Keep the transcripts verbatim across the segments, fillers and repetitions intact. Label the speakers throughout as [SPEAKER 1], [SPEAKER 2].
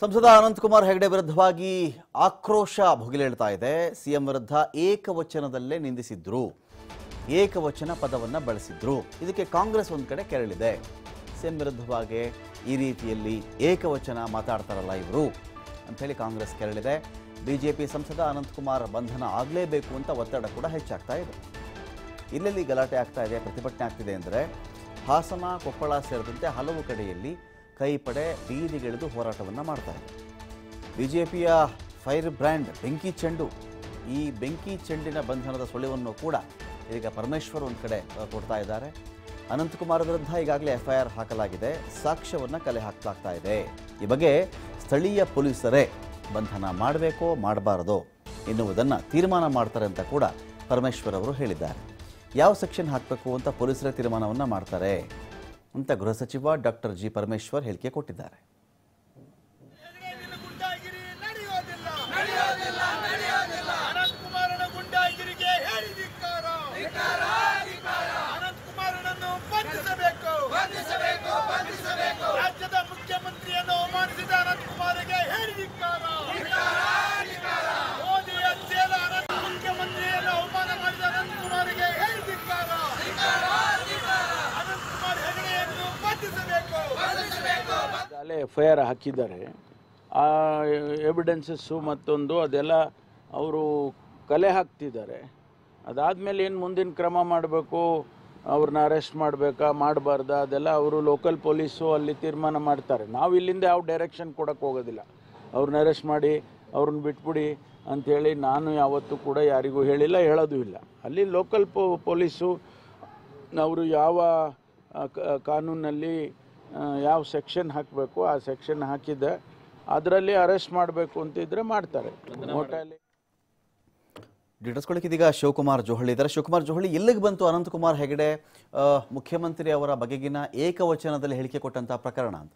[SPEAKER 1] ಸಂಸದ ಅನಂತಕುಮಾರ್ ಹೆಗಡೆ ವಿರುದ್ಧವಾಗಿ ಆಕ್ರೋಶ ಭುಗಿಲೇಳ್ತಾ ಇದೆ. ಸಿಎಂ ವಿರುದ್ಧ ಏಕವಚನದಲ್ಲೇ ನಿಂದಿಸಿದ್ರು, ಏಕವಚನ ಪದವನ್ನು ಬಳಸಿದ್ರು. ಇದಕ್ಕೆ ಕಾಂಗ್ರೆಸ್ ಒಂದು ಕಡೆ ಕೆರಳಿದೆ. ಸಿಎಂ ವಿರುದ್ಧವಾಗಿ ಈ ರೀತಿಯಲ್ಲಿ ಏಕವಚನ ಮಾತಾಡ್ತಾರಲ್ಲ ಇವರು ಅಂಥೇಳಿ ಕಾಂಗ್ರೆಸ್ ಕೆರಳಿದೆ. ಬಿಜೆಪಿ ಸಂಸದ ಅನಂತಕುಮಾರ್ ಬಂಧನ ಆಗಲೇಬೇಕು ಅಂತ ಒತ್ತಡ ಕೂಡ ಹೆಚ್ಚಾಗ್ತಾ ಇದೆ. ಇಲ್ಲೆಲ್ಲಿ ಗಲಾಟೆ ಆಗ್ತಾ ಇದೆ, ಪ್ರತಿಭಟನೆ ಆಗ್ತಿದೆ ಅಂದರೆ ಹಾಸನ, ಕೊಪ್ಪಳ ಸೇರಿದಂತೆ ಹಲವು ಕಡೆಯಲ್ಲಿ ಕೈಪಡೆ ಬೀದಿಗಿಳಿದು ಹೋರಾಟವನ್ನು ಮಾಡ್ತಾರೆ. ಬಿಜೆಪಿಯ ಫೈರ್ ಬ್ರ್ಯಾಂಡ್ ಬೆಂಕಿ ಚೆಂಡು, ಈ ಬೆಂಕಿ ಚೆಂಡಿನ ಬಂಧನದ ಸುಳಿವನ್ನು ಕೂಡ ಈಗ ಪರಮೇಶ್ವರ್ ಒಂದು ಕಡೆ ಕೊಡ್ತಾ ಇದ್ದಾರೆ. ಅನಂತಕುಮಾರ್ ವಿರುದ್ಧ ಈಗಾಗಲೇ ಎಫ್ ಐ ಆರ್ ಹಾಕಲಾಗಿದೆ, ಸಾಕ್ಷ್ಯವನ್ನು ಕಲೆ ಹಾಕಲಾಗ್ತಾ ಇದೆ. ಈ ಬಗ್ಗೆ ಸ್ಥಳೀಯ ಪೊಲೀಸರೇ ಬಂಧನ ಮಾಡಬೇಕೋ ಮಾಡಬಾರದೋ ಎನ್ನುವುದನ್ನು ತೀರ್ಮಾನ ಮಾಡ್ತಾರೆ ಅಂತ ಕೂಡ ಪರಮೇಶ್ವರ್ ಅವರು ಹೇಳಿದ್ದಾರೆ. ಯಾವ ಸೆಕ್ಷನ್ ಹಾಕಬೇಕು ಅಂತ ಪೊಲೀಸರೇ ತೀರ್ಮಾನವನ್ನು ಮಾಡ್ತಾರೆ ಅಂತ ಗೃಹ ಸಚಿವ ಡಾಕ್ಟರ್ ಜಿ ಪರಮೇಶ್ವರ್ ಹೇಳಿಕೆ ಕೊಟ್ಟಿದ್ದಾರೆ.
[SPEAKER 2] ರಾಜ್ಯದ ಮುಖ್ಯಮಂತ್ರಿಯನ್ನು ಅವಮಾನಿಸಿದ ಅನಂತಕುಮಾರ್ಗೆ ಹೇಳಿದಿಕ್ಕಾರ. ಮೋದಿಯ ಚೇಲ ಮುಖ್ಯಮಂತ್ರಿಯನ್ನು ಅವಮಾನ ಮಾಡಿದ ಅನಂತಕುಮಾರ್ಗೆ ಹೇಳಿದಿಕ್ಕಾರ. ಅನಂತಕುಮಾರ್ ಹೆಗಡೆಯನ್ನು ಬಂಧಿಸಬೇಕು.
[SPEAKER 3] ಎಫ್ ಐ ಆರ್ ಹಾಕಿದ್ದಾರೆ. ಆ ಎವಿಡೆನ್ಸಸ್ಸು ಮತ್ತೊಂದು ಅದೆಲ್ಲ ಅವರು ಕಲೆ ಹಾಕ್ತಿದ್ದಾರೆ. ಅದಾದಮೇಲೆ ಏನು ಮುಂದಿನ ಕ್ರಮ ಮಾಡಬೇಕು, ಅವ್ರನ್ನ ಅರೆಸ್ಟ್ ಮಾಡಬೇಕಾ ಮಾಡಬಾರ್ದಾ ಅದೆಲ್ಲ ಅವರು ಲೋಕಲ್ ಪೊಲೀಸು ಅಲ್ಲಿ ತೀರ್ಮಾನ ಮಾಡ್ತಾರೆ. ನಾವು ಇಲ್ಲಿಂದ ಯಾವ ಡೈರೆಕ್ಷನ್ ಕೊಡೋಕ್ಕೆ ಹೋಗೋದಿಲ್ಲ. ಅವ್ರನ್ನ ಅರೆಸ್ಟ್ ಮಾಡಿ ಅವ್ರನ್ನ ಬಿಟ್ಬಿಡಿ ಅಂಥೇಳಿ ನಾನು ಯಾವತ್ತೂ ಕೂಡ ಯಾರಿಗೂ ಹೇಳಿಲ್ಲ, ಹೇಳೋದು ಇಲ್ಲ. ಅಲ್ಲಿ ಲೋಕಲ್ ಪೊ ಪೊಲೀಸು ಅವರು ಯಾವ ಕಾನೂನಲ್ಲಿ ಯಾವ ಸೆಕ್ಷನ್ ಹಾಕಬೇಕು ಆ ಸೆಕ್ಷನ್ ಹಾಕಿದ್ದೆ ಅದರಲ್ಲಿ ಅರೆಸ್ಟ್ ಮಾಡಬೇಕು ಅಂತಿದ್ರೆ ಮಾಡ್ತಾರೆ. ಒಟ್ಟಲ್ಲಿ
[SPEAKER 1] ಡೀಟೇಲ್ಸ್ಕೊಳ್ಳಿಕ್ಕೆ ಇದೀಗ ಶಿವಕುಮಾರ್ ಜೋಹಳಿ ಇದ್ದಾರೆ. ಶಿವಕುಮಾರ್ ಜೋಹಳಿ, ಎಲ್ಲಿಗೆ ಬಂತು ಅನಂತಕುಮಾರ್ ಹೆಗಡೆ ಮುಖ್ಯಮಂತ್ರಿ ಅವರ ಬಗೆಗಿನ ಏಕವಚನದಲ್ಲಿ ಹೇಳಿಕೆ ಕೊಟ್ಟಂತಹ ಪ್ರಕರಣ ಅಂತ?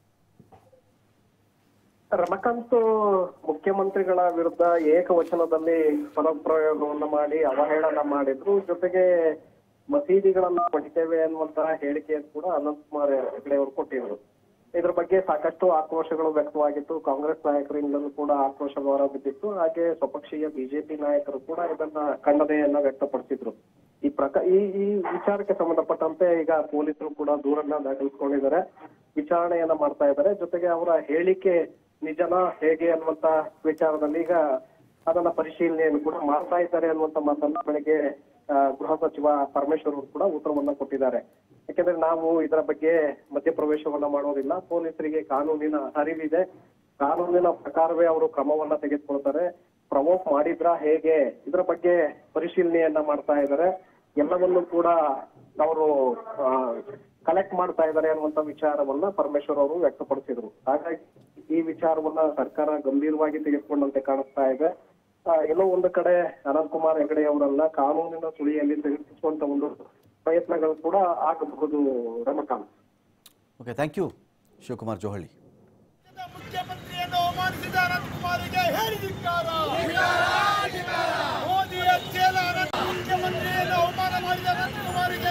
[SPEAKER 4] ರಮಕಾಂತ್ ಮುಖ್ಯಮಂತ್ರಿಗಳ ವಿರುದ್ಧ ಏಕವಚನದಲ್ಲಿ ಪದಪ್ರಯೋಗವನ್ನು ಮಾಡಿ ಅವಹೇಳನ ಮಾಡಿದ್ರು. ಜೊತೆಗೆ ಮಸೀದಿಗಳನ್ನ ಹೊಡಿತೇವೆ ಅನ್ನುವಂತಹ ಹೇಳಿಕೆಯನ್ನು ಕೂಡ ಅನಂತಕುಮಾರ್ ಹೆಗಡೆ ಅವರು ಕೊಟ್ಟಿದ್ರು. ಇದ್ರ ಬಗ್ಗೆ ಸಾಕಷ್ಟು ಆಕ್ರೋಶಗಳು ವ್ಯಕ್ತವಾಗಿತ್ತು. ಕಾಂಗ್ರೆಸ್ ನಾಯಕರಿಂದಲೂ ಕೂಡ ಆಕ್ರೋಶ ಹೊರ ಬಿದ್ದಿತ್ತು. ಹಾಗೆ ಸ್ವಪಕ್ಷೀಯ ಬಿಜೆಪಿ ನಾಯಕರು ಕೂಡ ಇದನ್ನ ಖಂಡನೆಯನ್ನ ವ್ಯಕ್ತಪಡಿಸಿದ್ರು. ಈ ಪ್ರಕ ಈ ಈ ವಿಚಾರಕ್ಕೆ ಸಂಬಂಧಪಟ್ಟಂತೆ ಈಗ ಪೊಲೀಸರು ಕೂಡ ದೂರನ್ನ ದಾಖಲಿಸಿಕೊಂಡಿದ್ದಾರೆ, ವಿಚಾರಣೆಯನ್ನ ಮಾಡ್ತಾ ಇದ್ದಾರೆ. ಜೊತೆಗೆ ಅವರ ಹೇಳಿಕೆ ನಿಜನಾ ಹೇಗೆ ಅನ್ನುವಂತ ವಿಚಾರದಲ್ಲಿ ಈಗ ಅದನ್ನ ಪರಿಶೀಲನೆಯನ್ನು ಕೂಡ ಮಾಡ್ತಾ ಇದ್ದಾರೆ ಅನ್ನುವಂತ ಮಾತನ್ನ ಬೆಳಗ್ಗೆ ಗೃಹ ಸಚಿವ ಪರಮೇಶ್ವರ್ ಅವರು ಕೂಡ ಉತ್ತರವನ್ನ ಕೊಟ್ಟಿದ್ದಾರೆ. ಯಾಕೆಂದ್ರೆ ನಾವು ಇದರ ಬಗ್ಗೆ ಮಧ್ಯಪ್ರವೇಶವನ್ನ ಮಾಡೋದಿಲ್ಲ, ಪೊಲೀಸರಿಗೆ ಕಾನೂನಿನ ಅರಿವಿದೆ, ಕಾನೂನಿನ ಪ್ರಕಾರವೇ ಅವರು ಕ್ರಮವನ್ನ ತೆಗೆದುಕೊಳ್ತಾರೆ. ಪ್ರವೋಕ್ ಮಾಡಿದ್ರ ಹೇಗೆ ಇದರ ಬಗ್ಗೆ ಪರಿಶೀಲನೆಯನ್ನ ಮಾಡ್ತಾ ಇದ್ದಾರೆ. ಎಲ್ಲವನ್ನೂ ಕೂಡ ಅವರು ಕಲೆಕ್ಟ್ ಮಾಡ್ತಾ ಇದ್ದಾರೆ ಅನ್ನುವಂತ ವಿಚಾರವನ್ನ ಪರಮೇಶ್ವರ್ ಅವರು ವ್ಯಕ್ತಪಡಿಸಿದ್ರು. ಹಾಗಾಗಿ ಈ ವಿಚಾರವನ್ನ ಸರ್ಕಾರ ಗಂಭೀರವಾಗಿ ತೆಗೆದುಕೊಂಡಂತೆ ಕಾಣಿಸ್ತಾ ಇದೆ. ಎಲ್ಲೋ ಒಂದು ಕಡೆ ಅನಂತಕುಮಾರ್ ಹೆಗಡೆ ಅವರನ್ನ ಕಾನೂನಿನ ಸುಳಿಯಲ್ಲಿ ತೆಗೆದುಕೊಳ್ಳುವಂತ ಒಂದು ಪ್ರಯತ್ನಗಳು ಕೂಡ ಆಗಬಹುದು. Ramakant.
[SPEAKER 1] Okay, thank you Shivakumar Johali.
[SPEAKER 2] ಮುಖ್ಯಮಂತ್ರಿಯನ್ನು ಅವಮಾನಿಸಿದ ಅನಂತಕುಮಾರ್ಗೆ ಹೇಳಿದಿಕ್ಕಾರ. ಮೋದಿಯ ಚೇಲ ಮುಖ್ಯಮಂತ್ರಿಯನ್ನು ಅವಮಾನ ಮಾಡಿದ ಅನಂತಕುಮಾರ್ಗೆ